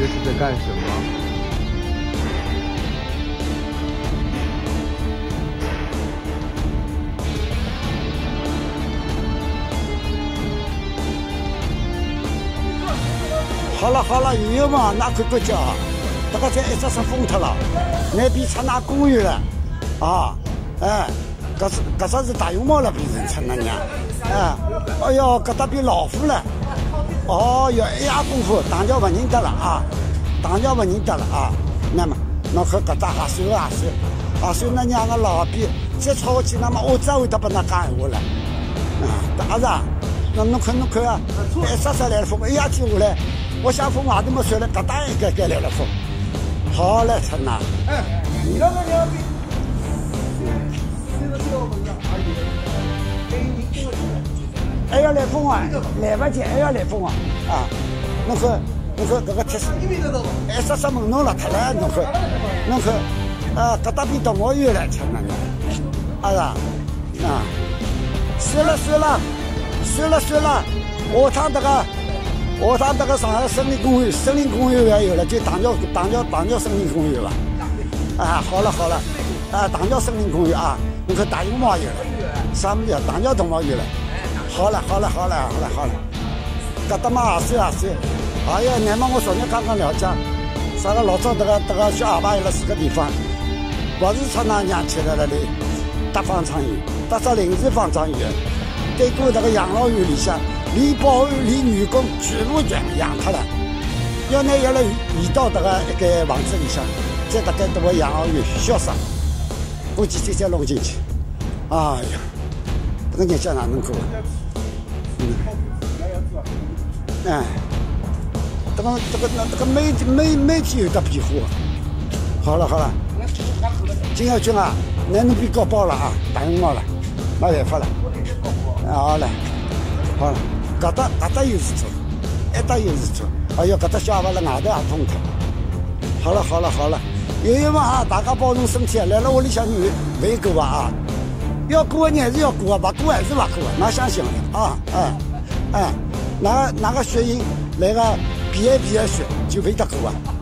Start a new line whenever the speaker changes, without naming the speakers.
这是在干什么？
好了好了，有嘛？那可国家，这个在一直是封脱了，那边出那公园了，啊，哎，搿只是大熊猫了，变成出那娘，哎哟，搿搭变老虎了，哦哟，一夜功夫，大家不认得了啊，大家不认得了啊，那么，侬看搿搭还算那娘个老边，再吵起那么我只会得把那讲闲话了，啊，大是啊，那侬看啊，一直来了风，一夜天下来。我想风外头没吹了，搿搭一个来了风，好嘞，陈呐！哎，你那个娘逼，还要来风啊，来不及，还要来风啊！啊，侬看搿个铁丝，哎，啥门弄了脱了，侬看，搿搭边动物园了，陈呐！啊是啊，算了，下趟这个上海森林公园也有了，就党校森林公园吧。啊，好了，啊，党校森林公园啊，你看大熊猫有了，啥么子党校动物园了。好了，搿搭嘛也算。哎呀，乃末我昨日刚刚了解，啥个老早这个小阿爸有了4个地方，不是出那娘去了里搭方舱园，搭只临时方舱园，对过这个养老院里向。连保安、连员工全部全养脱了，要拿伊拉移到这个一个房子里向，再大概这个养老院消失，估计再弄进去。哎呀，这个日脚哪能过？哎，这个每天有得变化。好了，金耀军啊，那侬别搞包了啊，大熊猫了，没办法了。好了。搿搭有事做，一搭有事做。哎哟，搿搭小孩辣外头也封脱。好了，有嘛啊，大家保重身体啊！来了屋里向饭过啊！要过的还是要过啊，不过还是不过啊！哪相信的啊？哪个血型来个 B 血就没得过啊！